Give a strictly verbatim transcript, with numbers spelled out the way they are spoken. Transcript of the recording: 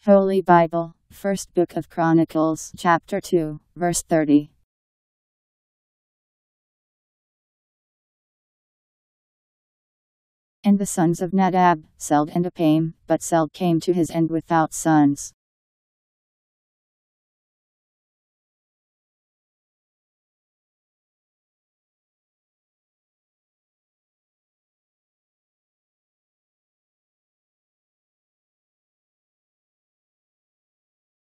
Holy Bible, First Book of Chronicles, chapter two, verse thirty. And the sons of Nadab, Seled and Appaim, but Seled came to his end without sons.